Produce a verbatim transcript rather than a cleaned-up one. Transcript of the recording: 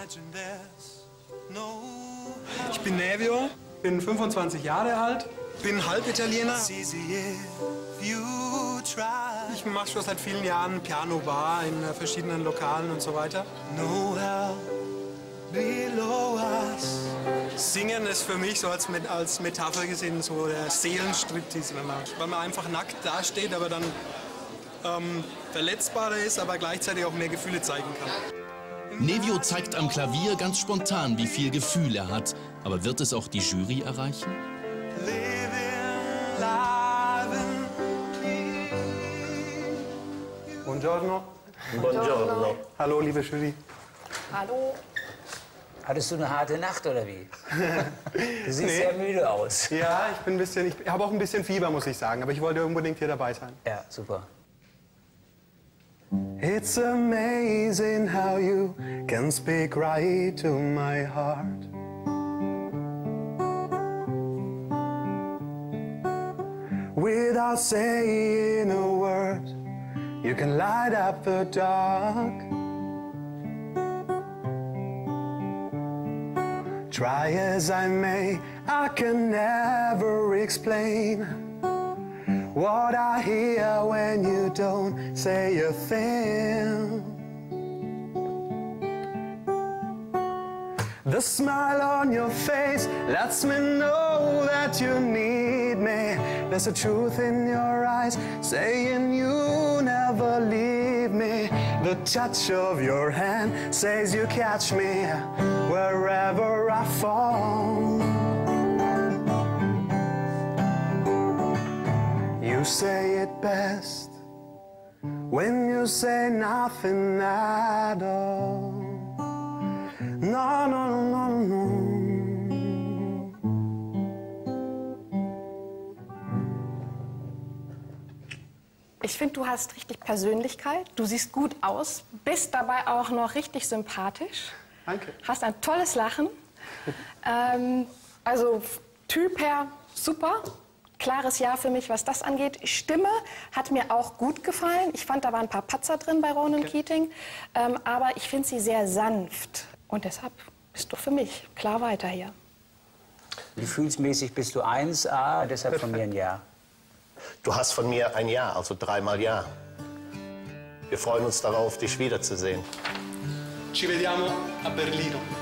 Ich bin Nevio, bin fünfundzwanzig Jahre alt, bin halb Italiener. Ich mache schon seit vielen Jahren Piano-Bar in verschiedenen Lokalen und so weiter. Singen ist für mich so als, als Metapher gesehen so der Seelenstriptease, wenn man, weil man einfach nackt dasteht, aber dann ähm, verletzbarer ist, aber gleichzeitig auch mehr Gefühle zeigen kann. Nevio zeigt am Klavier ganz spontan, wie viel Gefühl er hat. Aber wird es auch die Jury erreichen? Buongiorno. Buongiorno. Hallo, liebe Jury. Hallo. Hattest du eine harte Nacht oder wie? Du siehst Nee. sehr müde aus. Ja, ich bin ein bisschen, ich habe auch ein bisschen Fieber, muss ich sagen, aber ich wollte unbedingt hier dabei sein. Ja, super. It's amazing how you can speak right to my heart. Without saying a word, you can light up the dark. Try as I may, I can never explain what I hear when you don't say a thing. The smile on your face lets me know that you need me. There's a truth in your eyes saying you never leave me. The touch of your hand says you catch me wherever I fall. You say it best when you say nothing at all. No, no, no, no, no. Ich finde, du hast richtig Persönlichkeit, du siehst gut aus, bist dabei auch noch richtig sympathisch. Danke. Hast ein tolles Lachen. ähm, also Typ her, super. Klares Ja für mich, was das angeht. Stimme hat mir auch gut gefallen. Ich fand, da waren ein paar Patzer drin bei Ronan Okay. Keating. Ähm, aber ich finde sie sehr sanft. Und deshalb bist du für mich klar weiter hier. Gefühlsmäßig bist du eins A, deshalb von mir ein Ja. Du hast von mir ein Ja, also dreimal Ja. Wir freuen uns darauf, dich wiederzusehen. Ci vediamo a Berlino.